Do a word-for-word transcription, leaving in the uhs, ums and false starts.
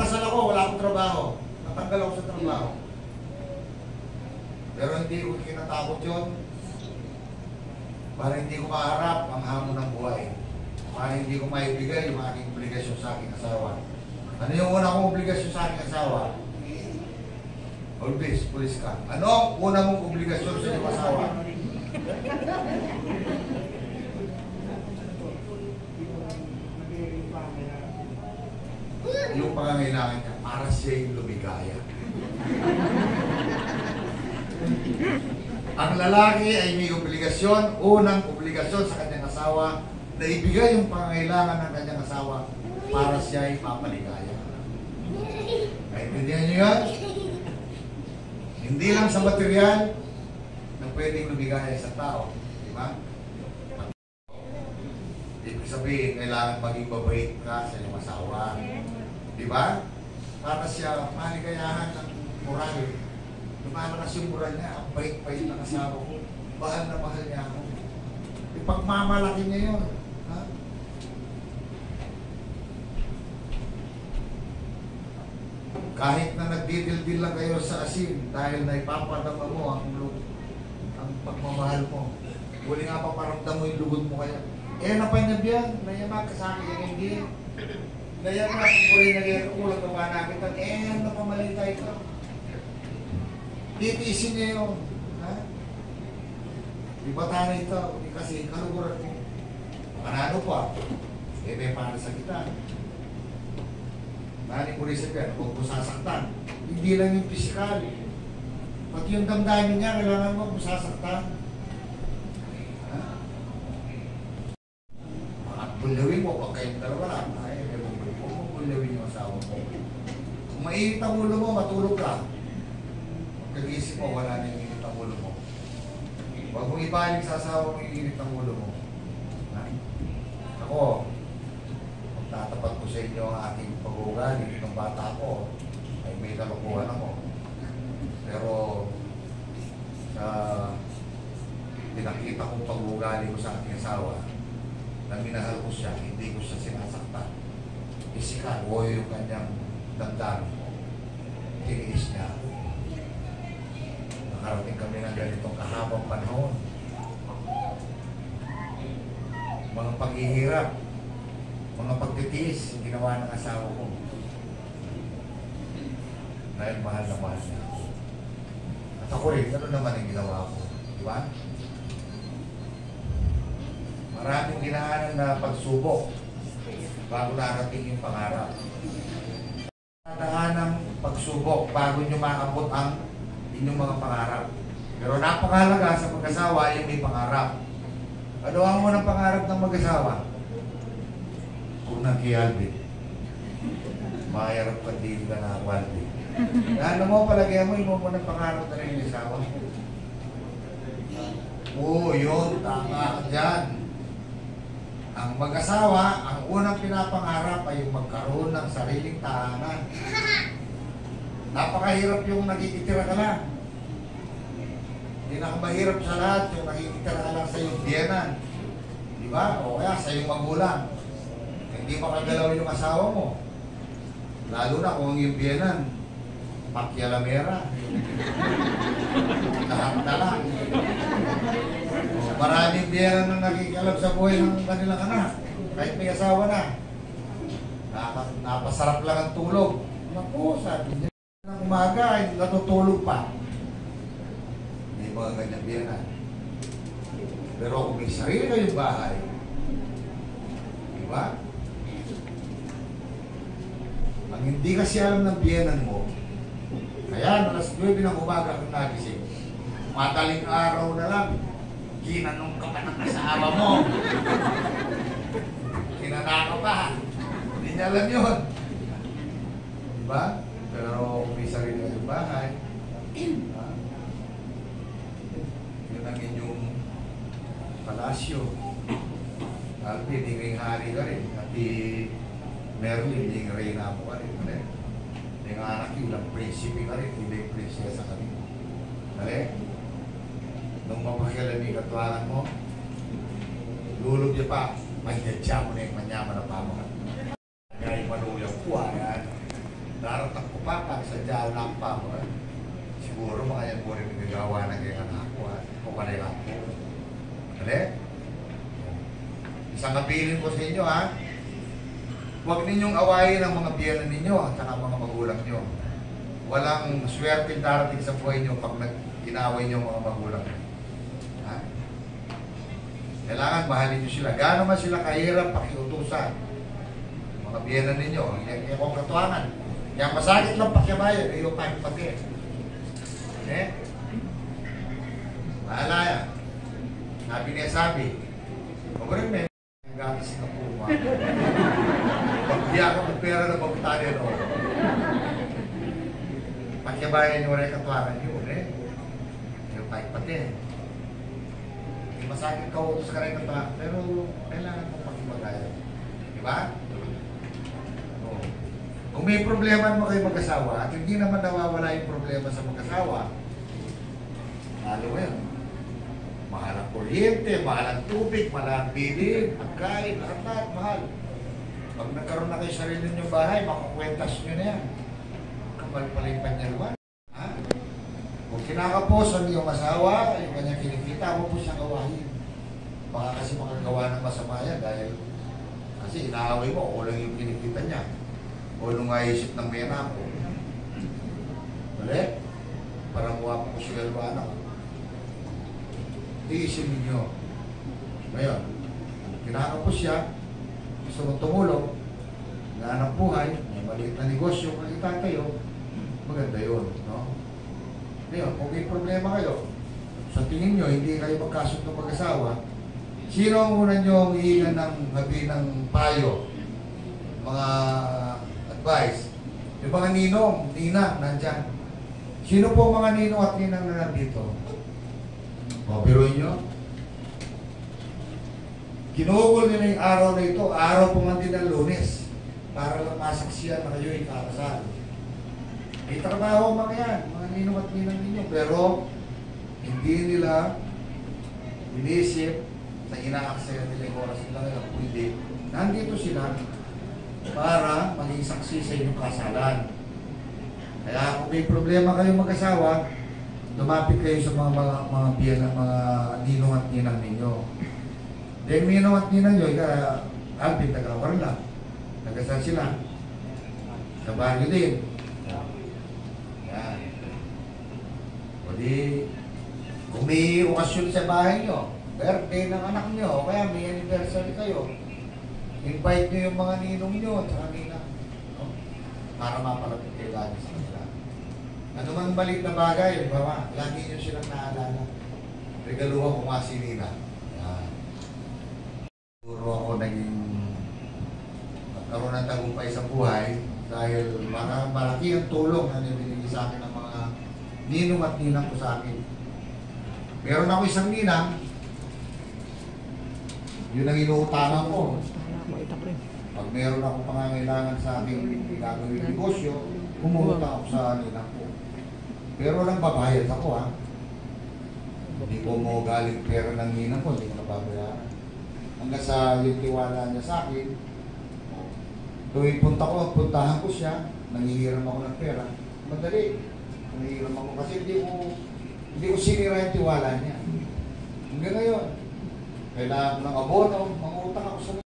kasal ako, wala akong trabaho. Natanggal ako sa trabaho. Pero hindi ko kinatakot yun. Para hindi ko maharap ang hamon ng buhay. Para hindi ko maibigay yung aking obligasyon sa aking asawa. Ano yung una kong obligasyon sa aking asawa? Always, pulis ka. Ano ang una mong obligasyon sa iyong asawa? Yung pangangailangan niya para siya yung lumigaya. Ang lalaki ay may obligasyon, unang obligasyon sa kanyang asawa na ibigay yung pangangailangan ng kanyang asawa para siya ay mapaligaya. Naintindihan niyo yan? Hindi lang sa material na pwedeng lumigaya sa tao. Di ba? Ibig sabihin, kailangan maging mabait ka sa iyong asawa. Di ba? Para siya maligayahan ng moral. Lumalakas yung moral niya, ang bait-bait ng asawa ko. Mahal na mahal niya ako. Ipagmamalaki niya yun. Ha? Kahit na nagdidildil lang kayo sa asin dahil na ipapadama mo ang, ang pagmamahal mo. Huli nga pa paramdam mo yung lugod mo kaya. Eh, napanyab yan. Nayamak ka sa akin yung hindi. Nayamak na puri na yan. Ulang gawa namin. Eh, ano pa mali tayo ito? Titiisin niya yun. Ha? Iba tayo ito. Kasi kaluguran mo. Manano pa. Eh, may para sa kita. Nani po rin sa piyan, huwag mo sasaktan. Hindi lang yung pisikal. Pati yung damdamin niya, kailangan mo kung sasaktan. Ha? Bulawin mo, pag kayong dalawa lang. Ay, huwag mo bulawin yung asawa mo. Kung mainit ang ulo mo, matulog ka. Pag-isip mo, wala na yung init ang ulo mo. Huwag mong ibalik sa asawa mo yung init ang ulo mo. Ha? Ako, tatapat ko sa inyo ang aking pag-uugali. Nung bata ko, ay may kalukuhan ako. Pero, sa pinakita kong pag-uugali ko sa aking asawa, na minahal ko siya, hindi ko siya sinasaktan. Isikan, o yung kanyang damdamin ko. Tiniis niya. Nakarating kami ng ganitong kahabang panahon. Mga paghihirap, mga pagtitiis, yung ginawa ng asawa ko. Dahil mahal na mahal niya ako. At ako rin, gano'n naman ang ginawa ko. Di ba? Maraming dinaanan na pagsubok bago narating yung pangarap. Dinaanan ng pagsubok bago nyo maabot ang inyong mga pangarap. Pero napakahalaga sa mag-asawa yung may pangarap. Ano ang unang pangarap ng mag-asawa? Unang kay Alvin. Mayarap ka din ka na Alvin. Ano mo, palagay mo, yung munang pangarap na rin yung asawa. Oo, yun, tama ka dyan. Ang mag-asawa, ang unang pinapangarap ay yung magkaroon ng sariling tahanan. Napakahirap yung nakikitira ka lang. Pinakamahirap sa lahat yung nakikitira ka lang sa iyong biyenan. Di ba? O kaya sa iyong magulang. Hindi makagalaw yung asawa mo. Lalo na kung yung biyenan, pakyalamera. Lahat na lang. Maraming biyenan na nakikialam sa buhay ng kanilang anak. Kahit may asawa na. Napasarap lang ang tulog. Naku, sabi niya. Ng umaga ay natutulog pa. May mga ganyan biyenan. Pero kung may sarili kayong bahay, di ba? Ang hindi kasi alam ng biyenan mo, kaya alas nuwebe ng umaga kung nagising, madaling araw na lang, ginanong ka pa ng asawa mo. Kinanaka pa. Hindi niya alam yun. Diba? Pero kung may sarili ng bahay, ha? Yun ang inyong palasyo. Alpi, hindi hari ka rin. Pati Merlin, hindi reyna mo ka rin. Hindi nga anak yun, lang prinsipe ka rin, hindi prinsesa ka rin. Dali? Nung mapakilami katuangan mo, lulog niya pa, may nadya mo na yung manyaman na pamakan. Kaya yung manuyang kuha yan. Darating ko pa, pag sadya lang pa mo. Eh. Siguro mga yan mo rin nagagawa na kaya anak ko, ha? O kanila ko. Dali? Isang kabilin ko sa inyo, ha? Huwag ninyong awayin ang mga biyanan ninyo at saka mga magulang nyo. Walang swerte darating sa buhay nyo pag nag-inaway nyo mga magulang nyo. Ha? Kailangan mahalin nyo sila. Gano'n man sila kahirap pakiutusan. Mga biyanan ninyo, yan kong katuangan. Yang masakit lang pakibayan, ay yung pati. Eh? Bahala yan. Sabi niya sabi, huwag rin may gatas na puma. Pagbiya ka magpera na pagputali no. Pakibayan nyo rin katuangan yun eh. Yung pati. Hindi masakit ka utos ka rin katuangan, pero kailangan mong pakibagayan. Diba? Kung may problema mo kayo mag-asawa at hindi naman nawawala yung problema sa mag-asawa, lalo mo yun. Mahal ang kuryente, mahal ang tubig, mahal ang bilin, pagkain, lahat-lahat, mahal. Pag nagkaroon na kayo sarili ninyong bahay, makakwentas nyo na yan. Kapal pala yung panyalwan. Ha? Kung kinakapos ang iyong asawa, yung kanyang kinikita, mo po siyang gawahin. Baka kasi makagawa ng masama yan dahil kasi inaaway mo, o lang yung kinikita niya. O nung maisip ng mena ko. Bale? Parang wapo ko siya yung anak. Iisip ninyo. Ngayon, kinakapos siya, gusto mong tumulong, naanap buhay, may maliit na negosyo, makita kayo, maganda yun. No? Ngayon, kung may problema kayo, sa tingin nyo, hindi kayo magkasundo mag-asawa, sino ang una nyo hihingan ng habi ng payo? Mga advice. Yung mga ninong, ninang, nandyan. Sino po mga ninong at ninang na nandito? O, biruin nyo. Kinugol nila yung araw na ito, araw po man din ng Lunes, para lang masaksiyan na kayo ikakasal. May trabaho mga yan, mga ninong at ninang ninyo, pero hindi nila inisip na inaaksaya nila yung oras nila ngayon. Hindi. Nandito sila para maging saksi sa inyong kasalan. Kaya kung may problema kayong mag-asawa, lumapit kayo sa mga mga, mga biyan ng mga ninong at ninang ninyo. Dahil ninong at ninang nyo, ika, Alvin, taga-Warla. Nagasan sila. Sa baryo din. Yan. O di, kung may okasyon sa bahay nyo, birthday ng anak nyo, o kaya may anniversary kayo, invite nyo yung mga ninong nyo at saka ninang, no? Para mapalapit kayo lagi sa kanila. Ano mang balik na bagay, bawa, lagi nyo silang naalala. Regaluhan ko mga si Nina. Yan. Siguro ako naging magkaroon ng tagumpay sa buhay dahil mga malaki ang tulong na nibinigay sa akin ng mga ninong at ninang ko sa akin. Meron ako isang ninang, yun ang inuutangan ko. Pag meron akong pangangailangan sa aking gagawin negosyo, umuutang ako sa ninang ko. Pero nang babayad ako ha. Hindi ko mo galing pera ng ninang ko, hindi ko nababayaran. Hanggang sa yung tiwala niya sa akin, tuwing punta ko, puntahan ko siya, nangihiram ako ng pera. Madali. Nangihiram ako kasi hindi ko, hindi ko sinira yung tiwala niya. Hanggang ngayon, kailangan ko ng abono, mangutang ako sa